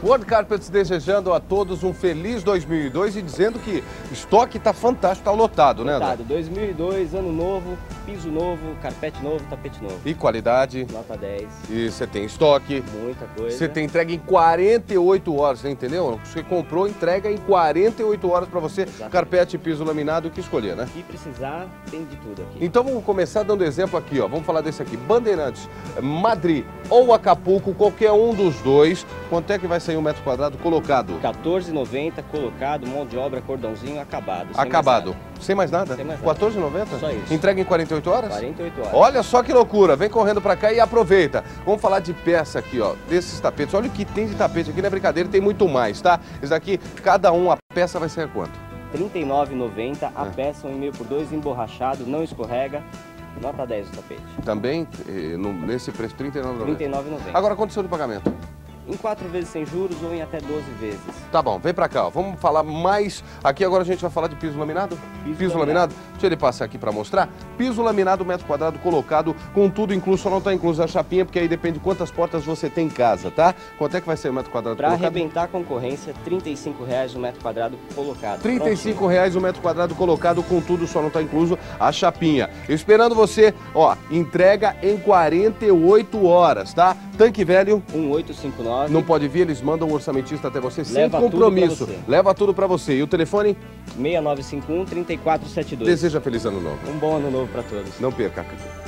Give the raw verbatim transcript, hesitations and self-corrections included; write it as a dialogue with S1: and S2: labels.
S1: World Carpets desejando a todos um feliz dois mil e dois e dizendo que estoque está fantástico, está lotado, né, André?
S2: Lotado. dois mil e dois, ano novo, piso novo, carpete novo, tapete novo.
S1: E qualidade?
S2: Nota dez.
S1: E você tem estoque?
S2: Muita coisa.
S1: Você tem entrega em quarenta e oito horas, você entendeu? Você comprou, entrega em quarenta e oito horas para você.
S2: Exatamente.
S1: Carpete, piso laminado, o que escolher, né?
S2: O que precisar, tem de tudo aqui.
S1: Então vamos começar dando exemplo aqui, ó. Vamos falar desse aqui. Bandeirantes, Madrid ou Acapulco, qualquer um dos dois. Quanto é que vai sair um metro quadrado colocado?
S2: quatorze e noventa, colocado, mão de obra, cordãozinho, acabado. Sem
S1: Acabado.
S2: mais nada.
S1: Sem mais nada?
S2: Sem mais nada.
S1: quatorze e noventa?
S2: Só isso.
S1: Entrega em quarenta e oito horas?
S2: quarenta e oito horas.
S1: Olha só que loucura, vem correndo pra cá e aproveita. Vamos falar de peça aqui, ó, desses tapetes. Olha o que tem de tapete aqui, não é brincadeira, tem muito mais, tá? Esse daqui, cada um, a peça vai ser quanto?
S2: trinta e nove e noventa, a
S1: É.
S2: peça um e meio por dois, emborrachado, não escorrega. Nota dez o tapete.
S1: Também, eh, no- nesse preço, trinta e nove reais e noventa centavos.
S2: trinta e nove e noventa.
S1: Agora, condição de pagamento?
S2: Em quatro vezes sem juros ou em até doze vezes.
S1: Tá bom, vem pra cá, ó. Vamos falar mais. Aqui agora a gente vai falar de piso laminado?
S2: Piso
S1: laminado?
S2: laminado.
S1: Deixa ele passar aqui pra mostrar. Piso laminado, metro quadrado colocado, com tudo incluso, só não tá incluso a chapinha, porque aí depende de quantas portas você tem em casa, tá? Quanto é que vai ser o metro quadrado
S2: Para
S1: colocado?
S2: arrebentar a concorrência, trinta e cinco reais o metro quadrado colocado.
S1: trinta e cinco reais o metro quadrado colocado, com tudo, só não tá incluso a chapinha. Esperando você, ó, entrega em quarenta e oito horas, tá? Tanque velho,
S2: um oito cinco nove.
S1: não pode vir, eles mandam o orçamentista até você sem
S2: Leva tudo
S1: compromisso.
S2: pra você.
S1: Leva tudo pra você. E o telefone?
S2: seis nove cinco um, três quatro sete dois.
S1: Deseja feliz ano novo.
S2: Um bom ano novo para todos.
S1: Não perca.